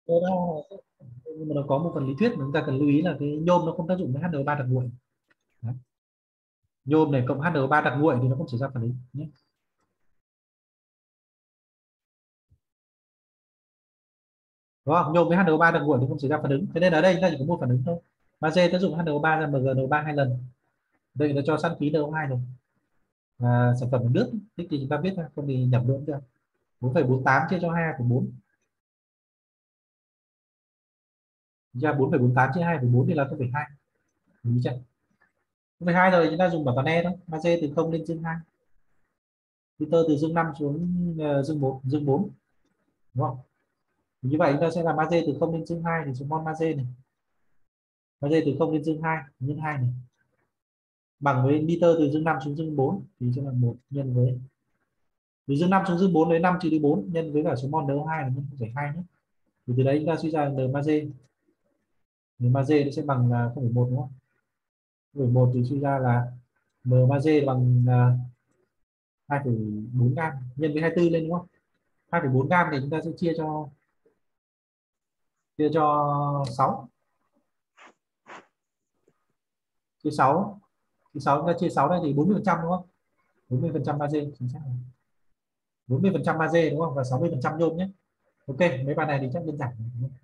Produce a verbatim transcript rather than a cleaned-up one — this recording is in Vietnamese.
Thế đó, nhưng mà nó có một phần lý thuyết mà chúng ta cần lưu ý là cái nhôm nó không tác dụng với hát en o ba đặc nguội. Đấy. Nhôm này cộng hát en o ba đặc nguội thì nó không xảy ra phản ứng nhé. Đúng không? Nhôm với hát en o ba đặc nguội thì không xảy ra phản ứng, thế nên ở đây chúng ta chỉ có một phản ứng thôi. Magie tác dụng hát en o ba ra em giê en o ba hai lần, đây nó cho sẵn khí en o hai rồi. À, sản phẩm nước thích thì chúng ta biết ra, không thì nhẩm lẫn được. bốn phẩy bốn tám chia cho hai phẩy bốn, ra bốn phẩy bốn tám chia hai phẩy bốn thì là không phẩy hai. Đúng chưa? không phẩy hai rồi chúng ta dùng bảo toán e thôi, magie từ không lên dương hai, Peter từ dương năm xuống uh, dương một, dương bốn, đúng không? Như vậy chúng ta sẽ là magie từ không lên dương hai thì số mol magie này, magie từ không lên dương hai nhân hai này, bằng với Peter từ dương năm xuống dương bốn thì sẽ là một nhân với, từ dương năm xuống dương bốn lấy năm trừ đi bốn nhân với cả số mol en o hai là nhân không phẩy hai nhé. Thì từ đấy chúng ta suy ra n magie, n magie nó sẽ bằng là không phẩy một đúng không? không phẩy một thì suy ra là m magie bằng uh, hai phẩy bốn gam nhân với hai mươi tư lên đúng không? hai phẩy bốn gam thì chúng ta sẽ chia cho chia cho sáu, chia sáu, chia sáu chúng ta chia sáu đây thì bốn mươi phần trăm đúng không? bốn mươi phần trăm magie chính xác rồi. bốn mươi phần trăm magie đúng không? Và sáu mươi phần trăm nhôm nhé. Ok, mấy bài này thì chắc đơn giản.